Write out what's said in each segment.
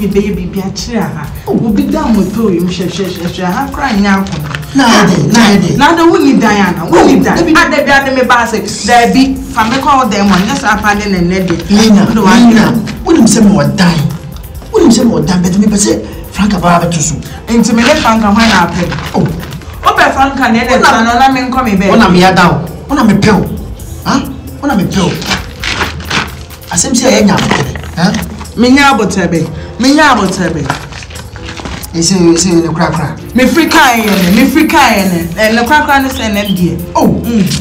me baby be a chair. Will be done with him, have crying out. Now the winnie Diana, winnie Diana. I did that me basic. There be from the call them one, yes, I find in a lady. Lina, wouldn't say more dying. Wouldn't say more dying, but me say, Franka Barber too soon. Intimidate Franka when I pay. Oh, Franka, and I'm in coming back. When I'm here down, when I'm a pill. Huh? When I'm a pill. I seem to say, huh? Minyabo Tebe. You say the cracker. Me free kind, and the cracker is an empty. Oh,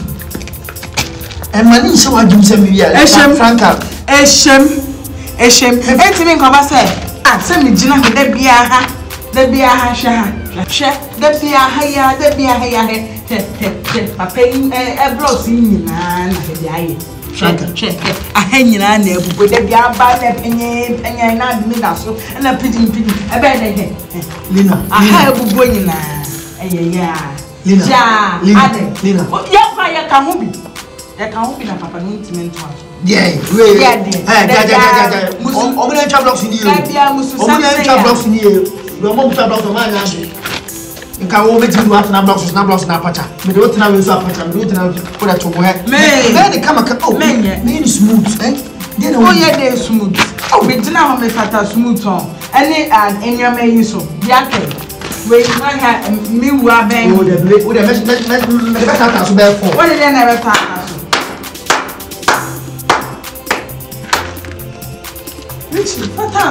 and money so I do send me Franka. Eshem. Anything come I say, send me Gina, there be a hasha. There be a higher, a paying a blow in Franka, I hang in an air with a yard by the penny and not middle and a pigeon, a bed again. Lina, I have a boy in Lina, yeah, fire come home. That can't be a papa intimate one. Yeah, open blocks in you. Blocks in you. Your mom blocks of mine. You can't hold me to what blocks is not blocks in Apacha. But what now is Apacha? Do it now. Put that to work. May come a oh, mean smooth, eh? Then oh, yeah, they're smooth. Oh, we didn't have a fat smooth on. And in your main so. Yake. We might have me who are bang with a mess. What did they never talk? Richie,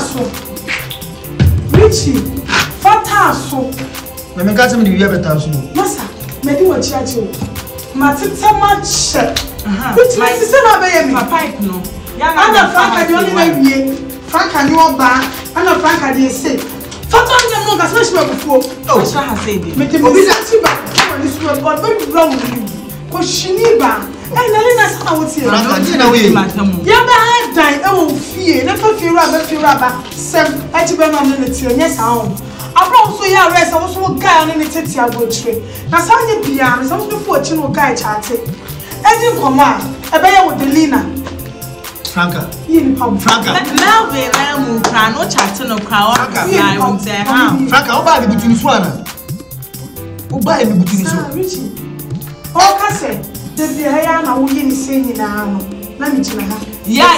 fataso. Let me get some of the other thousand. Massa, maybe what church you. Matita much. Which my sister, my pipe no. Anna Franka, the only way Franka knew about, Anna Franka, they say. Fata, you know, that's what she was before. Oh, I said, make him be that you back. This was but very wrong with you. Because she knew back. And I would say, yeah, die. Oh, fear, never fear rubber, some antibanity, yes, home. I brought so yeah, rest. I was so guy on the titty. I go trade. Now, some of the piano, some of the fortune guy chatted. I didn't come on. I bear with the Lina. Franka, Franka, Melvin, I'm no chatting no crowd. Franka, I'll buy me between Swana. Who buy me between Richie? Oh, Cassie. The Diana will be saying now. Let me tell her. Yeah.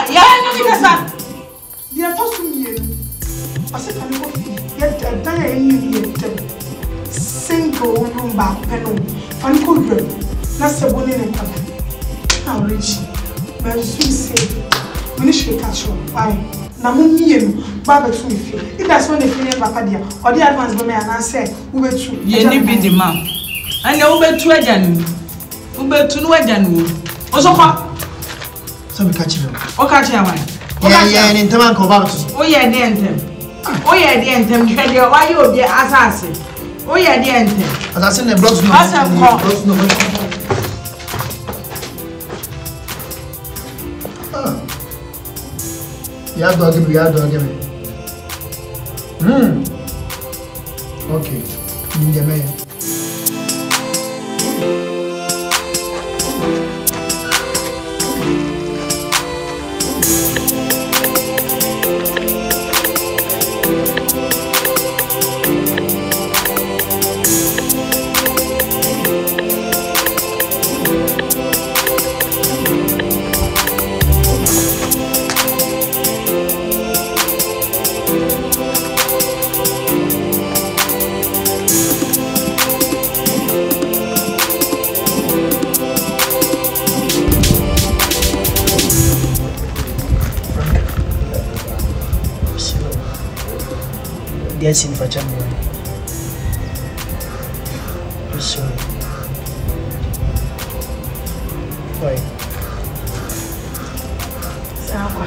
They are tossing you. I said, I'm going to get a diet single room back penal. Funny good. That's a one in a couple. How rich. But she said, when she catch you, why? Namumi, Baba to me. If that's when they finish Bacadia, or the advance women, and I said, we were true. You need be the man. And they over to a January. Ube to no January. Also, so we catch him. Oh, catch him. Yeah, and in Taman Cobatus. Oh, yeah, the anthem. Oh, yeah, the anthem. Why you be assassin? Oh, yeah, the anthem. As I send the blocks, no. You have to give me. Okay. In the man. Yes, in January. I'm sorry. Why? Sawa.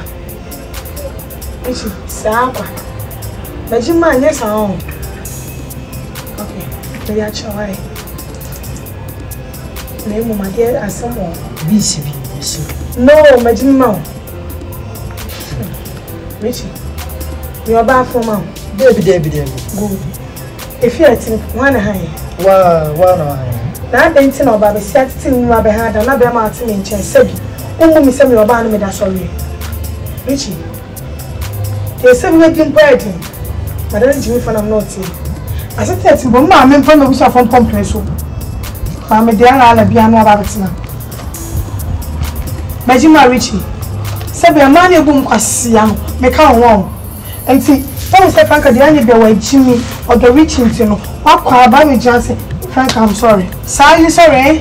Sawa. Majima, yes, okay. Maybe I try. Maybe my dear, as someone. BCB. No, Majima. Richie, you are back for mom. Debbie. Good. If you are thinking, one high. Wow. Now, I'm thinking about the setting you have had another mountain in Chelsea. Only me send me a band with that sorry. Richie, They say we making party. But then Jimmy fan I'm not here. I said that but ma me from we from complain so. Ma me dey ala bia no about na. Majima Richie. Say be man e bum kwase ya no. Me ka won. Enti when say Franka dey anya be wa Jimmy or the Richie nti no. Wa kwa ba me just say Franka I'm sorry. Sorry sorry.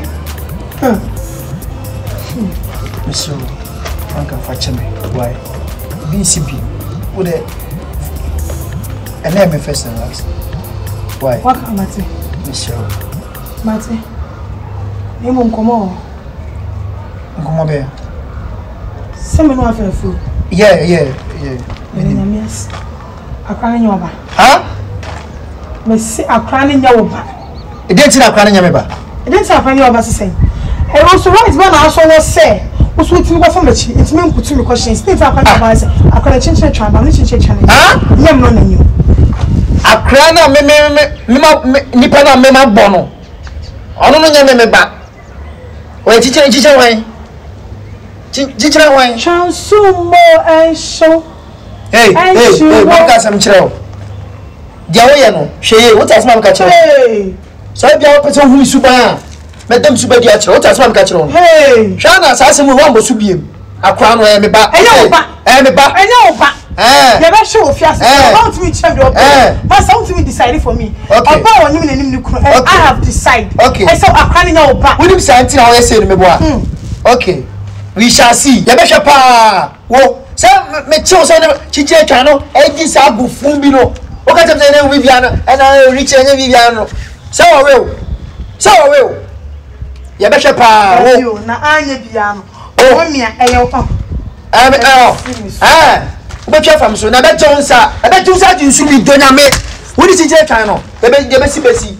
Monsieur Franka Facheme. Why? BCP. Would it? And then me first and last. Why? What am I saying? Monsieur. Mate. You won't come on. Come on, bear. Some no have food. Yeah. Yes. I can't in your back. Huh? Me see I can't in your back. It didn't see I can't in your back. It didn't have any of us saying. I also write when I also say. What's what you got from the chi? It's me put me questions. Stay for I can't change the tribe. I'm not changing channel. Huh? I'm not new. Akrana me nipa na me ma bono. Ono no nya me ba. O chiche wan. Chiche wan. Chansumo and show. Hey, what got some chiro? Dia wo ye no. Hweye, what as ma ka chiro? Hey. So bia wo person hu suba. Madam suba dia chiro. What as ma ka chiro? Hey. Shana asase mu ho mbosu biem. Akra no me ba. Me ba. Enyo ba. You better show off yourself. I want to change your opinion. But I want to decide for me. Okay. I have decided. Okay. I saw a crying out back. We didn't say until I say me boy. Okay. We shall see. You better pa. Wo. Say me chose on chiche channel. I this agu fumbino. Okay, I'm saying Viviana and I Richie and Viviano. So I will. You better pa. Wo. Na anye piano. Oh me But you from so na be Johnsa. I bet you say you should be donya me. What is it trying no? Be see.